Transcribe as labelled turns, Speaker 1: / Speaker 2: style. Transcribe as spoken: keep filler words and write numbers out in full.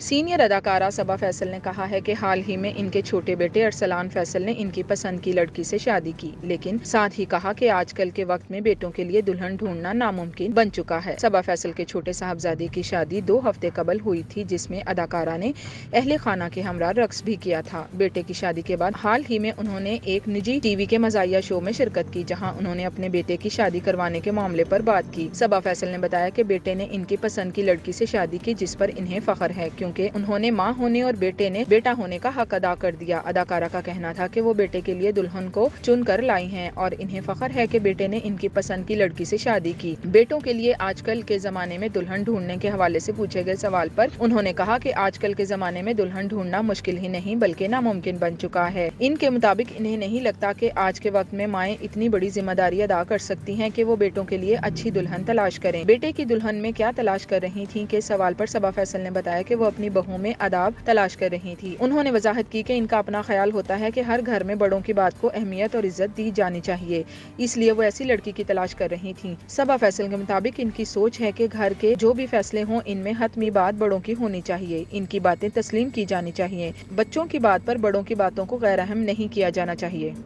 Speaker 1: Senior اداکارہ صبا فیصل نے کہا ہے کہ حال ہی میں ان کے چھوٹے بیٹے ارسلان فیصل نے ان کی پسند کی لڑکی سے شادی کی، لیکن ساتھ ہی کہا کہ آج کل کے وقت میں بیٹوں کے لیے دلہن ڈھونڈنا ناممکن بن چکا ہے۔ صبا فیصل کے چھوٹے صاحبزادے کی شادی دو ہفتے قبل ہوئی تھی، جس میں اداکارہ نے اہل خانہ کے ہمراہ رقص بھی کیا تھا۔ بیٹے کی شادی کے بعد حال ہی میں انہوں نے ایک نجی ٹی وی کے مزاحیہ شو میں شرکت کی، جہاں انہوں نے اپنے بیٹے کی شادی کروانے کے معاملے پر بات کی۔ صبا فیصل نے بتایا کہ بیٹے نے ان کی پسند کی لڑکی سے شادی کی، جس پر انہیں فخر ہے، کیونکہ انہوں نے ماں ہونے اور بیٹے نے بیٹا ہونے کا حق ادا کر دیا۔ اداکارہ کا کہنا تھا کہ وہ بیٹے کے لیے دلہن کو چن کر لائی ہیں اور انہیں فخر ہے کہ بیٹے نے ان کی پسند کی لڑکی سے شادی کی۔ بیٹوں کے لیے آج کل کے زمانے میں دلہن ڈھونڈنے کے حوالے سے پوچھے گئے سوال پر انہوں نے کہا کہ آج کل کے زمانے میں دلہن ڈھونڈنا مشکل ہی نہیں بلکہ ناممکن بن چکا ہے۔ ان کے مطابق انہیں نہیں لگتا کہ آج کے وقت میں مائیں اتنی بڑی ذمہ داری ادا کر سکتی ہیں کہ وہ بیٹوں کے لیے اچھی دلہن تلاش کریں۔ بیٹے کی دلہن میں کیا تلاش کر رہی تھیں کے سوال پر صبا فیصل نے بتایا کہ وہ اپنی بہو میں آداب تلاش کر رہی تھی۔ انہوں نے وضاحت کی کہ ان کا اپنا خیال ہوتا ہے کہ ہر گھر میں بڑوں کی بات کو اہمیت اور عزت دی جانی چاہیے، اس لیے وہ ایسی لڑکی کی تلاش کر رہی تھیں۔ صبا فیصل کے مطابق ان کی سوچ ہے کہ گھر کے جو بھی فیصلے ہوں ان میں حتمی بات بڑوں کی ہونی چاہیے، ان کی باتیں تسلیم کی جانی چاہیے، بچوں کی بات پر بڑوں کی باتوں کو غیر اہم نہیں کیا جانا چاہیے۔